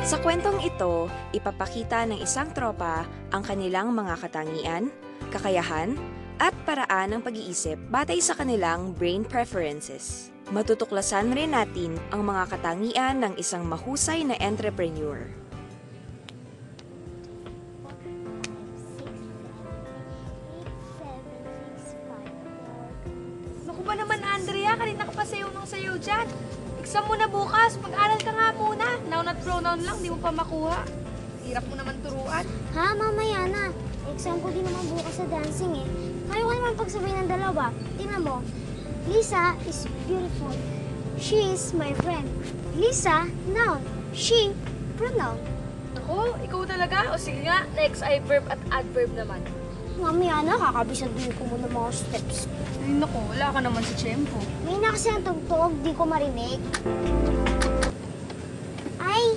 Sa kwentong ito, ipapakita ng isang tropa ang kanilang mga katangian, kakayahan, at paraan ng pag-iisip batay sa kanilang brain preferences. Matutuklasan rin natin ang mga katangian ng isang mahusay na entrepreneur. Naku ba naman, Andrea? Kanina ka pa sayaw ng sayaw dyan. Exam mo na bukas. Mag-aral ka nga muna. Noun at pronoun lang, di mo pa makuha. Hirap mo naman turuan. Ha, mamaya na. Exam ko din naman bukas sa dancing eh. Kaya ko naman pagsabay ng dalawa. Tingnan mo. Lisa is beautiful. She is my friend. Lisa, noun. She, pronoun. Ako, ikaw talaga? O sige nga, next ay verb at adverb naman. Mamaya na, kakabisaduhin ko muna mga steps. Ay naku, wala ka naman sa tiyempo. May na kasi ang tugtog, di ko marinig. Ay,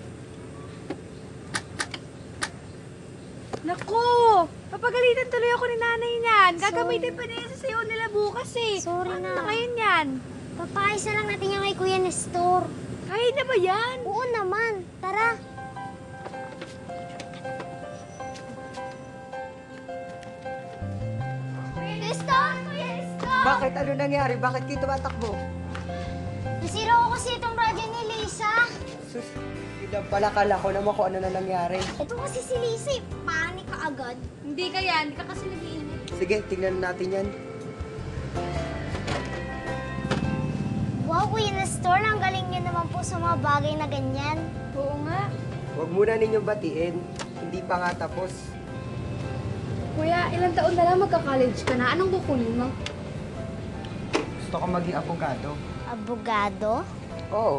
Naku! Papagalitan tuloy ako ni nanay niyan. Gagamitin pa niya sa sayaw nila bukas eh. Sorry Ano na. na ngayon yan? papaayos na lang natin yung kay Kuya Nestor. Kaya na ba yan? Oo naman, tara. Kuya Nestor! Kuya Nestor! Bakit? Ano nangyari? Bakit kayo tumatakbo? Nasira ko kasi itong radyo ni Lisa. Sus, yun lang pala kala ko naman kung ano na nangyari. Ito kasi si Lisa eh. Panik ka agad. Hindi ka yan. Hindi ka kasi nag-iinit. Sige, tingnan natin yan. Wow, Kuya Nestor, ang galing niyo naman po sa mga bagay na ganyan. Oo nga. Huwag muna ninyong batiin. Hindi pa nga tapos. Kuya, ilang taon na lang magka-college ka na. Anong kukunin mo? Gusto ko maging abogado. Abogado? Oo.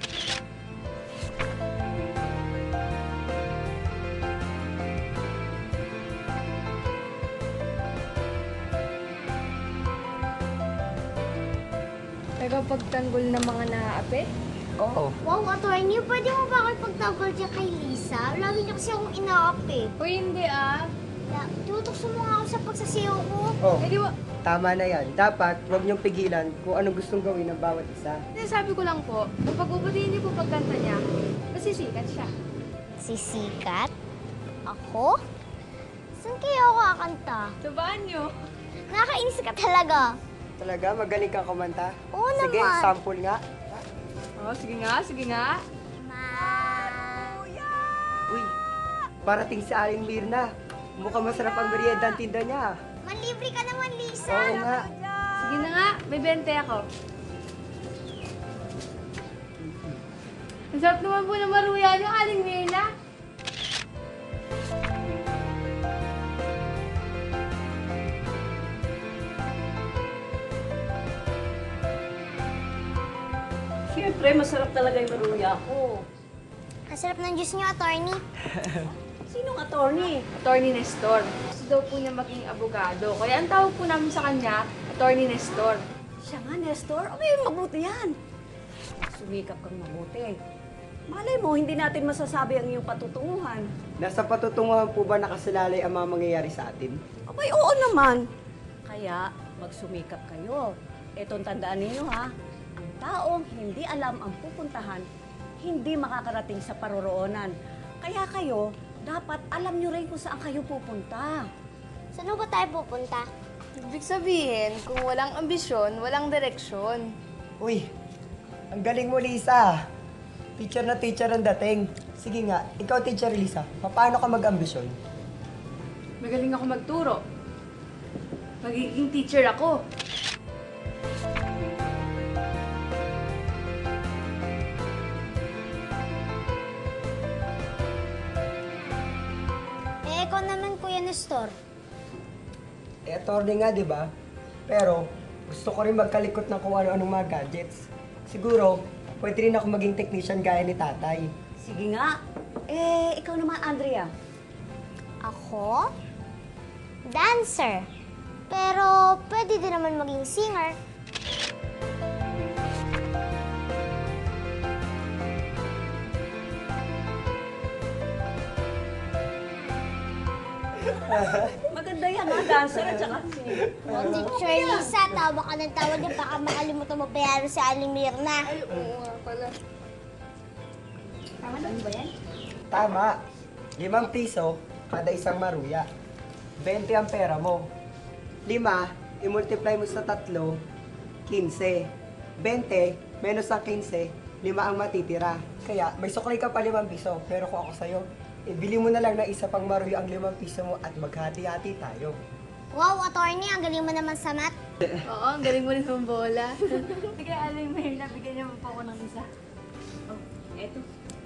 Tagapagtanggol ng mga naaapi? Oo. Wow, attorney, pwede mo ba ako ipagtanggol dyan kay Lisa? Lagi niya kasi akong inaap eh. O hindi ah. Tutukso mo nga ako sa pagsasayaw ko. Oh, Eh di ba, tama na yan. Dapat, huwag niyong pigilan kung anong gustong gawin ng bawat isa. sabi ko lang po, kapag ubutihin niyo po pagkanta niya, masisikat siya. Sisikat? Ako? Saan kaya ako kakanta? Sabaan niyo. Nakakainis ka talaga. Talaga? Magaling kang kumanta? Oo Sige, naman. sample nga. Oh, sige nga, sige nga. Uy, parating si Aling Mirna. Mukhang masarap ang merienda ang tinda niya. Manlibre ka naman, Lisa. Oo nga. Sige na nga, may 20 ako. Ang sarap naman po ng maruya niyo, Aling Mirna. Siyempre, masarap talaga yung maruya ko. Ang sarap ng juice niyo, attorney. Sinong attorney? Attorney Nestor. Gusto daw po niya maging abogado. Kaya ang tawag po namin sa kanya, Attorney Nestor. Siya nga, Nestor. Abay, mabuti yan. Sumikap kang mabuti. Malay mo, hindi natin masasabi ang iyong patutunguhan. Nasa patutunguhan po ba nakasalalay ang mga mangyayari sa atin? Abay, oo naman. Kaya, magsumikap kayo. Etong tandaan ninyo ha, ang taong hindi alam ang pupuntahan, hindi makakarating sa paroroonan. Kaya kayo, dapat alam nyo rin kung saan kayo pupunta. Saan ba tayo pupunta? Ibig sabihin, kung walang ambisyon, walang direksyon. Uy, ang galing mo, Lisa. Teacher na teacher ang dating. Sige nga, ikaw, Teacher Lisa, paano ka mag-ambisyon? Magaling ako magturo. Magiging teacher ako. Eh, ikaw naman, Kuya Nestor. Attorney nga, di ba? Pero, gusto ko rin magkalikot ng kung ano-anong mga gadgets. Siguro, pwede rin ako maging technician gaya ni tatay. Sige nga. Ikaw naman, Andrea. Ako? Dancer. Pero, pwede din naman maging singer. Maganda yan ha, dancer at saka singer. O, Teacher Lisa, tawa ka ng tawa din. Baka makalimutan mo bayaran si Aling Mirna. Oo nga pala. Tama. 5 piso kada isang maruya. 20 ang pera mo. 5, i-multiply mo sa 3, 15. 20, menos ang 15, 5 ang matitira. Kaya, may suklay ka pa 5 piso. Pero kung ako sa'yo, ibili mo na lang ng isa pang maruya ang 5 piso mo at maghati-hati tayo. Wow, attorney, ang galing mo naman sa math. Oo, ang galing mo rin bola. Sige, Aling Myrna, bigyan niyo mo pa ako ng isa. Eto.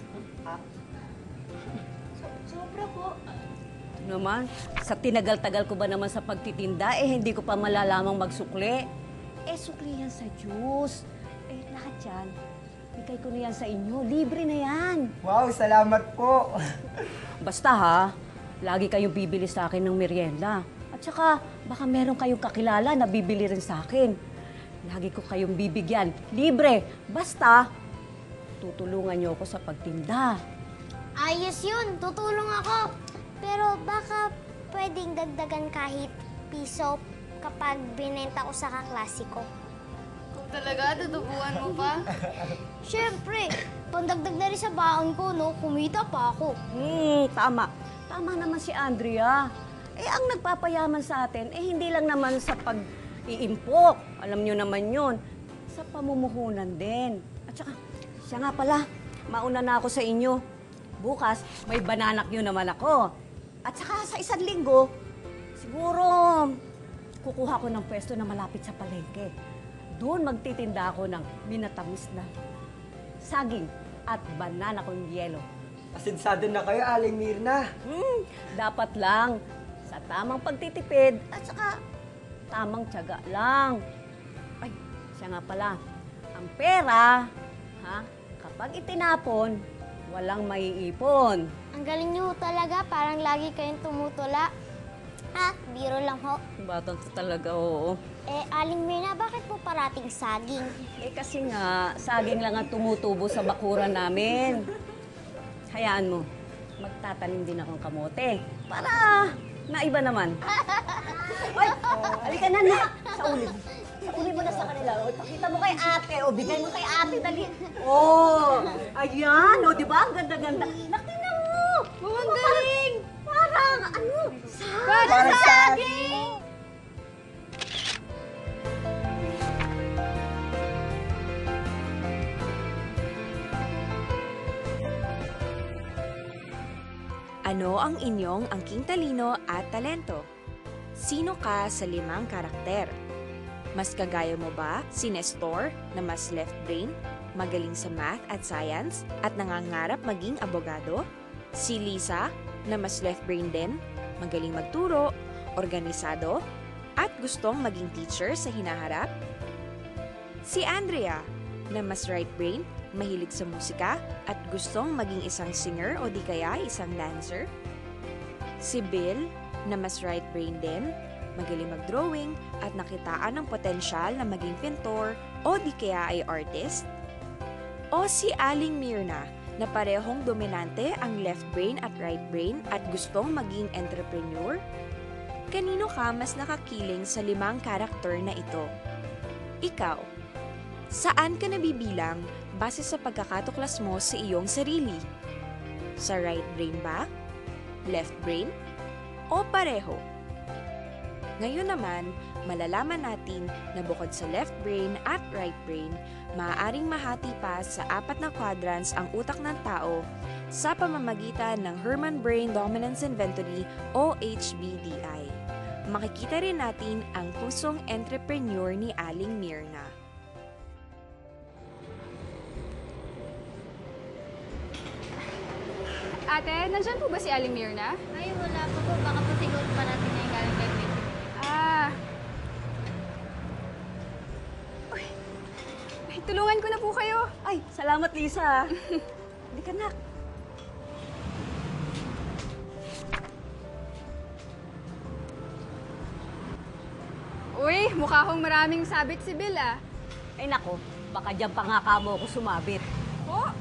Sobra po. Naman, sa tinagal-tagal ko ba naman sa pagtitinda, hindi ko pa malalamang magsukli. Sukli yan sa Diyos. Lahat yan, bigay ko na yan sa inyo. Libre na yan. Wow, salamat po. Basta ha, lagi kayong bibili sa akin ng merienda. At saka, baka meron kayong kakilala na bibili rin sa akin. Lagi ko kayong bibigyan. Libre. Basta, tutulungan niyo ako sa pagtinda. Ayos yun, tutulong ako. Pero baka pwedeng dagdagan kahit piso kapag binenta ko sa kaklase ko. Kung talaga, tutubuan mo pa? Siyempre, pandagdag na rin sa baon ko, no? Kumita pa ako. Tama. Tama naman si Andrea. Ang nagpapayaman sa atin, hindi lang naman sa pag-iimpok. Alam nyo naman yun. Sa pamumuhunan din. At saka, siya nga pala, mauna na ako sa inyo. Bukas, may bananak nyo naman ako. At saka sa 1 linggo, siguro, kukuha ko ng pwesto na malapit sa palengke. Doon magtitinda ako ng minatamis na saging at banana kong yelo. Asinsado na kayo, Aling Myrna. Dapat lang sa tamang pagtitipid at saka tamang tiyaga lang. Ay, siya nga pala. Ang pera, kapag itinapon, walang maiipon. Ang galing niyo talaga, parang lagi kayong tumutula. Biro lang ho. Batang to talaga, oo. Aling Myrna, bakit po parating saging? Kasi nga, saging lang ang tumutubo sa bakuran namin. Hayaan mo, magtatanim din akong kamote. Para naiba naman. Oy, halika na na. Sa ulit. Sa ulit mo na sa kanila. O, pakita mo kay ate. O, bigay mo kay ate. Dali. Ayan. O, di ba? Ang ganda-ganda. Nakina mo. Ang galing! Parang, ano? Parang saging! Ano ang inyong angking talino at talento? Sino ka sa 5 karakter? Mas kagaya mo ba si Nestor na mas left brain, magaling sa math at science at nangangarap maging abogado? Si Lisa na mas left brain din, magaling magturo, organisado, at gustong maging teacher sa hinaharap? Si Andrea na mas right brain, mahilig sa musika at gustong maging isang singer o di kaya isang dancer? Si Bill na mas right brain din, magaling mag-drawing at nakitaan ng potensyal na maging pintor o di kaya ay artist? O si Aling Myrna na parehong dominante ang left brain at right brain at gustong maging entrepreneur? Kanino ka mas nakakiling sa 5 karakter na ito? Ikaw, saan ka nabibilang base sa pagkakatuklas mo sa iyong sarili? Sa right brain ba? Left brain? O pareho? Ngayon naman, malalaman natin na bukod sa left brain at right brain, maaaring mahati pa sa 4 na quadrants ang utak ng tao sa pamamagitan ng Herrmann Brain Dominance Inventory o HBDI. Makikita rin natin ang pusong entrepreneur ni Aling Myrna. Ate, nandyan po ba si Aling Myrna? Ay, wala pa po. Baka po siguro pa natin ngayon galing kay Betty. Ay, tulungan ko na po kayo. Ay, salamat, Lisa. Hindi ka nak. Uy, mukha akong maraming sabit si Bill Ay nako, baka dyan pa nga kamo ako sumabit. Oh,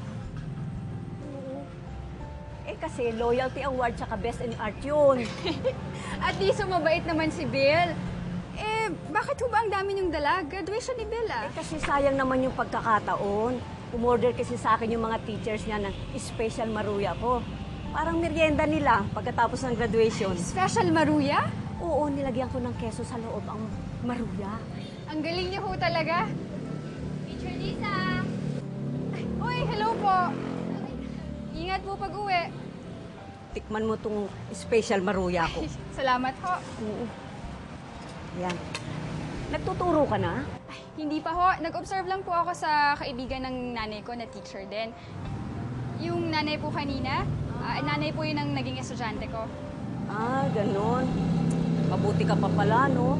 Kasi loyalty award tsaka best in art yun. at least mabait naman si Bill. Bakit ho ba ang dami niyong dala? Graduation ni Bill Kasi sayang naman yung pagkakataon. Umorder kasi sa akin yung mga teachers niya ng special maruya ko. Parang merienda nila pagkatapos ng graduation. Special maruya? Oo, nilagyan ko ng keso sa loob ang maruya. Ang galing niyo ho talaga. Teacher Lisa! Uy, hello po. Ingat po pag-uwi. Tikman mo tong special maruya ko. Salamat ho. Oo. Yan. Nagtuturo ka na? Ay, hindi pa ho. Nag-observe lang po ako sa kaibigan ng nanay ko na teacher din. Yung nanay po kanina, nanay po yun ang naging estudyante ko. Ah, ganun. Mabuti ka pa pala, no?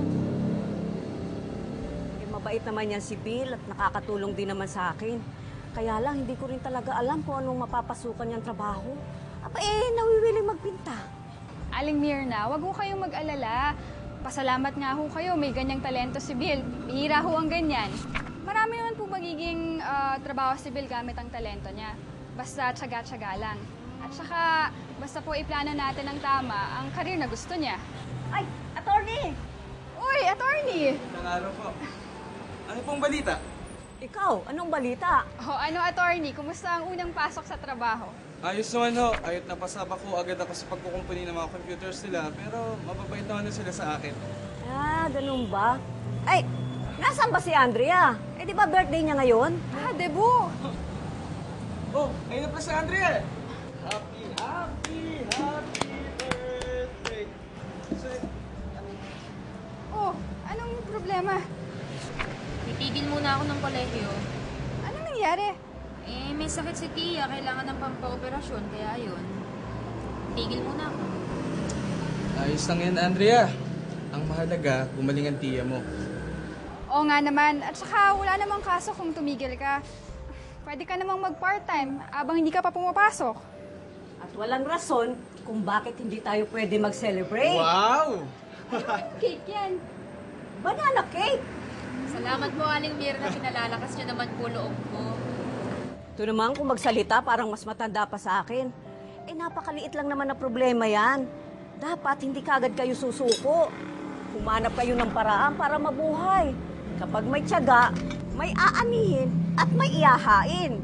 Eh, mabait naman yan si Bill at nakakatulong din naman sa akin. Kaya lang, hindi ko rin talaga alam kung anong mapapasukan niyang trabaho. Aba, nawiwiling magpinta. Aling Mirna, wag ho kayong mag-alala. Pasalamat nga ho kayo, may ganyang talento si Bill. Bihira ho ang ganyan. Marami naman po magiging trabaho si Bill gamit ang talento niya. Basta tiyaga-tiyaga lang. At saka, basta po iplano natin ng tama ang karir na gusto niya. Ay, attorney! Uy, attorney! Nangaro po. Ano pong balita? Ikaw, anong balita? O ano, attorney, kumusta ang unang pasok sa trabaho? Ayos naman ho. Ayot na pasaba ko agad ako sa pagkukumpuni ng mga computers nila. Pero mababait naman sila sa akin. Ah, ganun ba? Ay, nasaan ba si Andrea? Eh, di ba birthday niya ngayon? Ah, Debu! Oh, ayun na pa si Andrea! Happy birthday! Oh, anong problema? Titigil muna ako ng kolehiyo. Anong nangyari? May sakit si Tia. Kailangan ng pampaoperasyon. Kaya ayun. Tigil muna ako. Ayos lang yan, Andrea. Ang mahalaga, gumaling ang tiya mo. Oo nga naman. At saka wala namang kaso kung tumigil ka. Pwede ka namang mag-part-time habang hindi ka pa pumapasok. At walang rason kung bakit hindi tayo pwede mag-celebrate. Wow! Cake yan. Banana cake! Salamat po, Aling Mirna. Pinalalakas niyo naman po loob ko. Ito naman kung magsalita parang mas matanda pa sa akin. Eh napakaliit lang naman na problema yan. Dapat hindi kagad kayo susuko. Humanap kayo ng paraan para mabuhay. Kapag may tiyaga, may aanihin at may iyahain.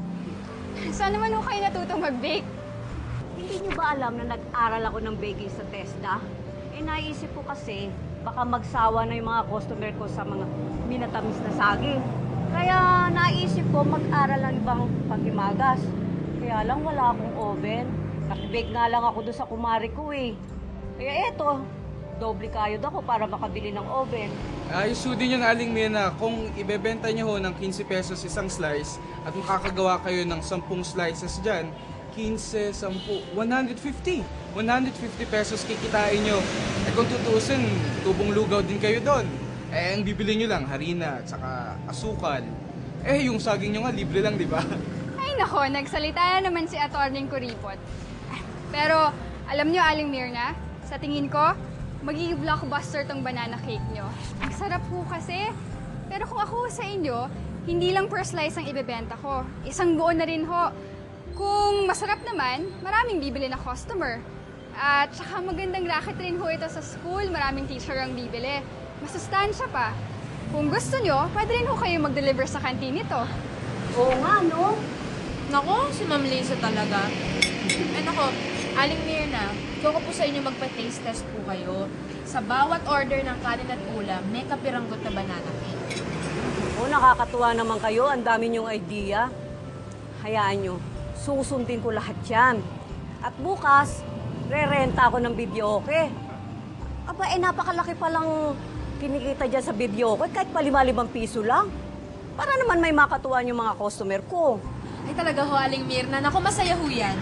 Saan naman ho kayo natutong mag-bake? Hindi niyo ba alam na nag-aral ako ng baking sa TESDA? Eh naisip ko kasi baka magsawa na yung mga customer ko sa mga minatamis na saging. Kaya naisip ko mag-aral ng ibang panghimagas. Kaya lang wala akong oven. Nakibake nga lang ako doon sa kumari ko eh. Kaya eto, doble kayod ako para makabili ng oven. Ayos ho din yun, Aling Mirna. Kung ibebenta niyo ho ng 15 pesos isang slice at makakagawa kayo ng 10 slices dyan, 15, 10, 150. 150 pesos kikitain nyo. Eh kung tutuusin, tubong lugaw din kayo doon. Eh, ang bibili nyo lang, harina at saka asukal. Eh, yung saging nyo nga, libre lang, di ba? Ay nako, nagsalita na naman si Atty. Kuripot. Pero, alam nyo, Aling Mirna, sa tingin ko, magiging blockbuster tong banana cake nyo. Ang sarap po kasi. Pero kung ako sa inyo, hindi lang per slice ang ibebenta ko. Isang buo na rin ho. Kung masarap naman, maraming bibili na customer. At saka magandang racket rin ho ito sa school. Maraming teacher ang bibili. Masustansya pa. Kung gusto nyo, pwede rin ho kayo mag-deliver sa kantin nito. Oo nga, no? Nako, si Ma'am Lisa talaga. Eh nako, Aling Mirna, kung ko po sa inyo magpa-taste test po kayo. Sa bawat order ng kanin at ulam, may kapiranggot na banana cake. Oo, nakakatuwa naman kayo. Ang dami niyong idea. Hayaan nyo, susundin ko lahat yan. At bukas, re-renta ako ng videoke. Aba, napakalaki palang kinikita dyan sa videoke. Kahit pa 5 piso lang. Para naman may makatuwa yung mga customer ko. Ay talaga ho, Aling Mirna. Nako, masaya ho yan.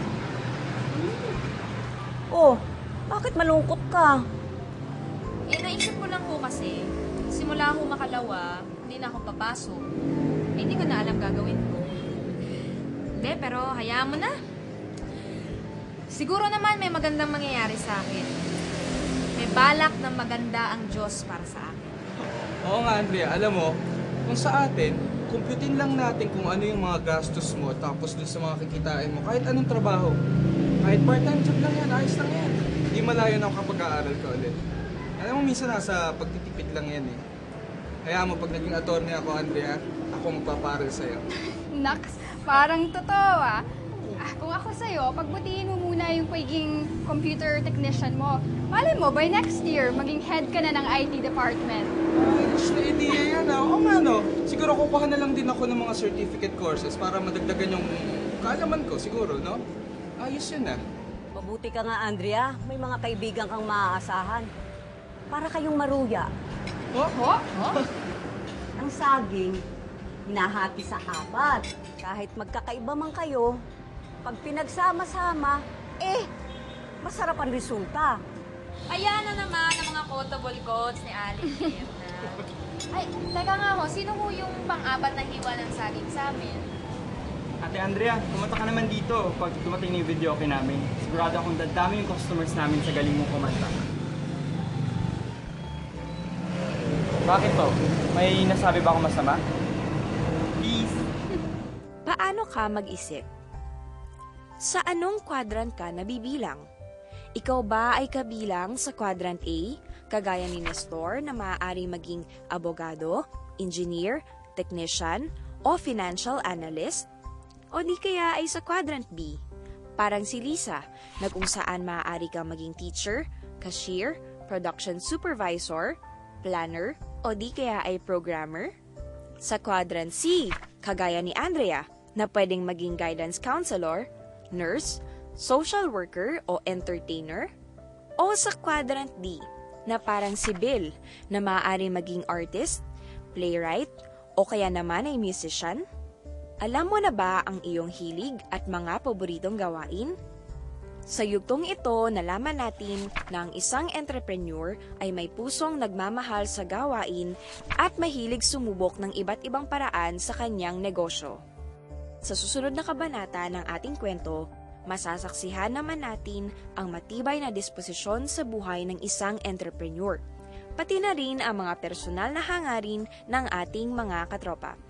Oh, bakit malungkot ka? Naisip ko lang po kasi, simula ho makalawa, hindi na ako papasok. Hindi ko na alam gagawin ko. Hindi, pero hayaan mo na. Siguro naman may magandang mangyayari sa akin. May balak na maganda ang Diyos para sa akin. Oo nga, Andrea. Alam mo, kung sa atin, kumputin lang natin kung ano yung mga gastos mo tapos dun sa mga kikitain mo. Kahit anong trabaho. Kahit part-time job lang yan, ayos lang yan. Hindi malayo na ako kapag aaral ka ulit. Alam mo, minsan nasa pagtitipid lang yan eh. Hayaan mo, pag naging attorney ako, Andrea, ako magpaparal sa'yo. Naks, parang totoo ah. Kung ako sa'yo, pagbutihin mo muna yung pagiging computer technician mo. Malay mo, by next year, maging head ka na ng IT department. Ayos na idea yan ah. Oo nga no. Siguro kukuha na lang din ako ng mga certificate courses para madagdagan yung kaalaman ko siguro, no? Ayos yun ah. Mabuti ka nga, Andrea. May mga kaibigan kang maaasahan. Para kayong maruya. Ho? Ang saging, hinahati sa apat. Kahit magkakaiba man kayo, pag pinagsama-sama, masarap ang resulta. Ayan na naman ang mga quotable quotes ni Aling Mirna. Ay, teka nga ho, sino ho yung pang-apat na hiwa ng saging sa amin? Ate Andrea, kumanta ka naman dito pag dumating na yung video okay namin. Sigurado akong dadami yung customers namin sa galing mong kumanta. Bakit to? May nasabi ba akong masama? Please! Paano ka mag-isip? Sa anong quadrant ka nabibilang? Ikaw ba ay kabilang sa quadrant A, kagaya ni Nestor na maaari maging abogado, engineer, technician, o financial analyst? O di kaya ay sa quadrant B, parang si Lisa na kung saan maaari kang maging teacher, cashier, production supervisor, planner, o di kaya ay programmer? Sa quadrant C, kagaya ni Andrea na pwedeng maging guidance counselor, nurse, social worker o entertainer? O sa quadrant D, na parang si Bill na maaari maging artist, playwright, o kaya naman ay musician? Alam mo na ba ang iyong hilig at mga paboritong gawain? Sa yugtong ito, nalaman natin na ang isang entrepreneur ay may pusong nagmamahal sa gawain at mahilig sumubok ng iba't ibang paraan sa kanyang negosyo. Sa susunod na kabanata ng ating kwento, masasaksihan naman natin ang matibay na disposisyon sa buhay ng isang entrepreneur, pati na rin ang mga personal na hangarin ng ating mga katropa.